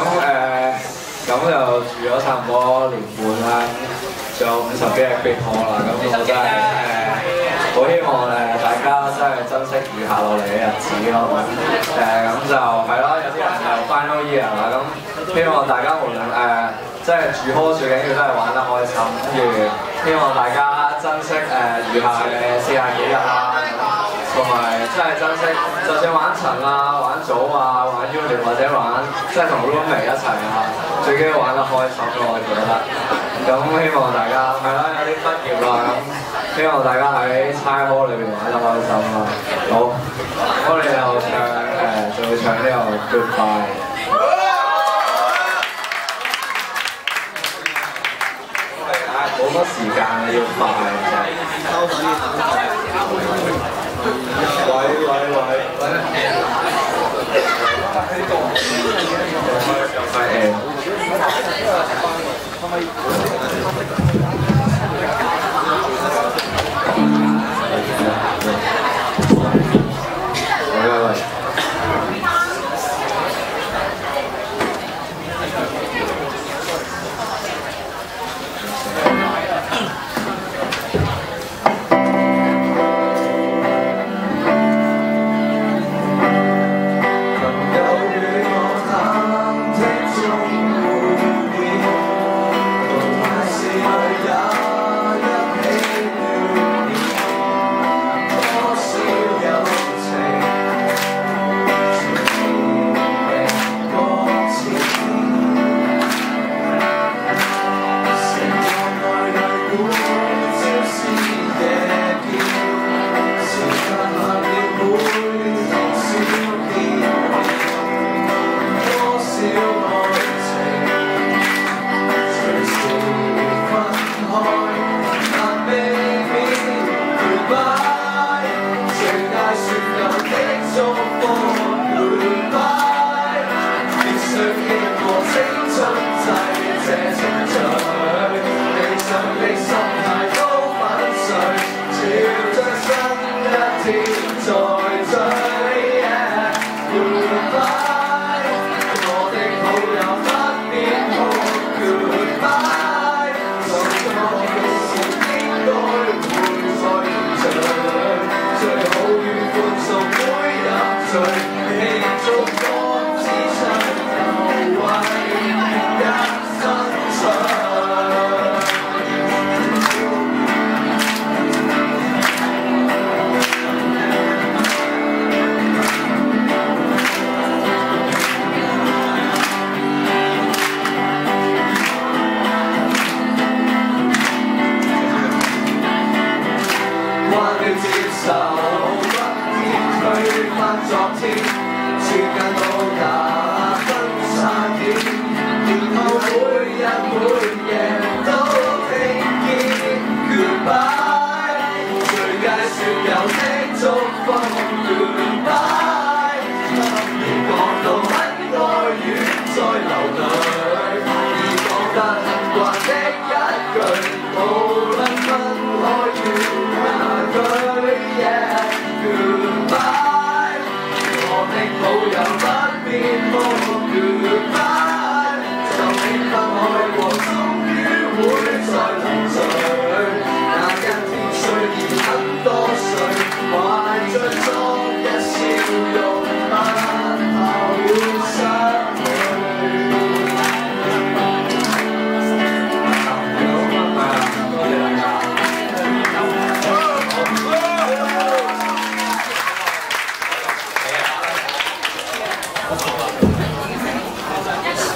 咁就住咗差唔多年半啦，仲有50幾日備課啦，咁我真係好希望大家真係珍惜餘下落嚟嘅日子咯。咁就係咯，有啲人就 final year 啦，咁希望大家無論即係住 hall 最緊要都係玩得開心，跟住希望大家珍惜餘下嘅40幾日啦，同埋真係珍惜，就算玩層啊、玩組啊、玩 unit 或者玩即係同 roommate 一齊啊，最緊要玩得開心咯，我覺得。咁希望大家係啦，有啲畢業啦，咁希望大家喺差 hall 裏邊玩得開心啦。好，我哋又唱就會唱呢個 Goodbye。冇乜時間啊，要快你心態都粉碎，照將新一天。